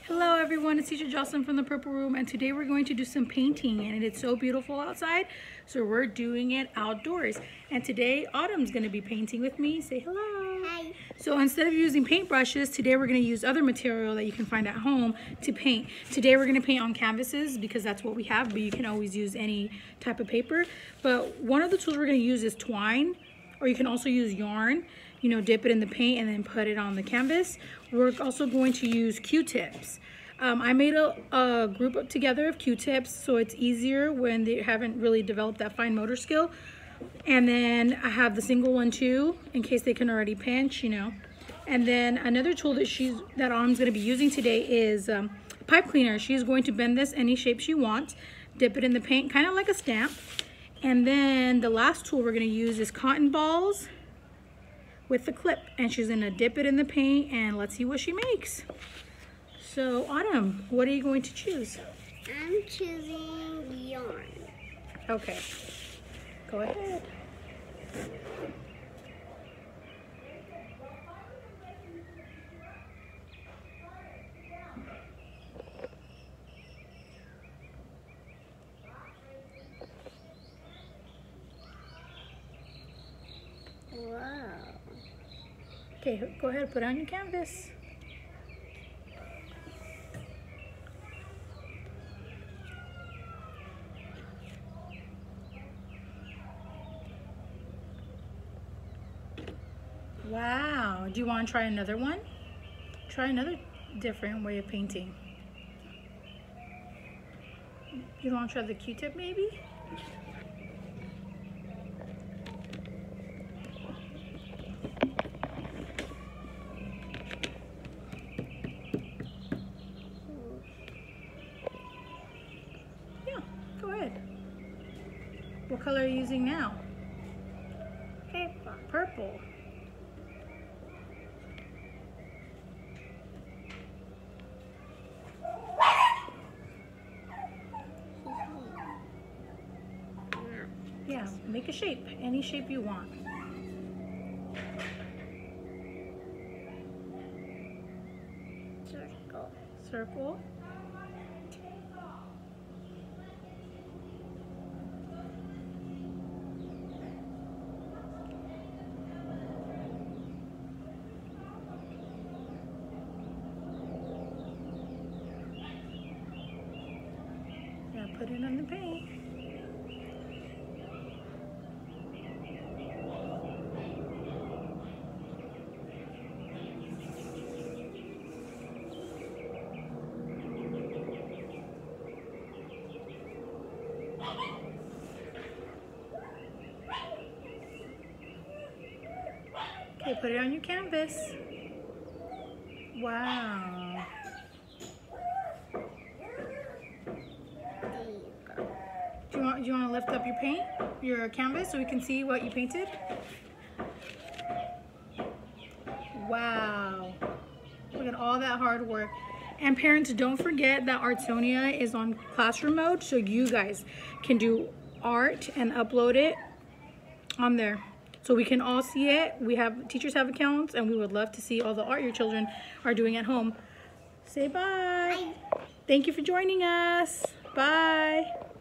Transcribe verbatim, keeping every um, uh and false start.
Hello everyone, it's teacher Jocelyne from the Purple Room, and today we're going to do some painting, and it's so beautiful outside, so we're doing it outdoors. And today Autumn's going to be painting with me. Say hello. Hi. So instead of using paintbrushes, today we're going to use other material that you can find at home to paint. Today we're going to paint on canvases because that's what we have, but you can always use any type of paper. But one of the tools we're going to use is twine, or you can also use yarn. You know, dip it in the paint and then put it on the canvas. We're also going to use Q-tips. Um, I made a, a group up together of Q-tips so it's easier when they haven't really developed that fine motor skill. And then I have the single one too, in case they can already pinch, you know. And then another tool that she's that Autumn's going to be using today is um, a pipe cleaner. She's going to bend this any shape she wants, dip it in the paint, kind of like a stamp. And then the last tool we're going to use is cotton balls with the clip, and she's gonna dip it in the paint and let's see what she makes. So Autumn, what are you going to choose? I'm choosing yarn. Okay, go ahead. Wow. Okay, go ahead, put on your canvas. Wow, do you want to try another one? Try another different way of painting. You want to try the Q-tip maybe? Go ahead. What color are you using now? Purple. Purple. Yeah, make a shape, any shape you want. Circle. Circle. Yeah, put it on the paint. Okay, put it on your canvas. Wow. There you go. Do you want, do you want to lift up your paint, your canvas, so we can see what you painted? Wow. Look at all that hard work. And parents, don't forget that Artsonia is on classroom mode, so you guys can do art and upload it on there. So we can all see it. We have, teachers have accounts, and we would love to see all the art your children are doing at home. Say bye. Bye. Thank you for joining us. Bye.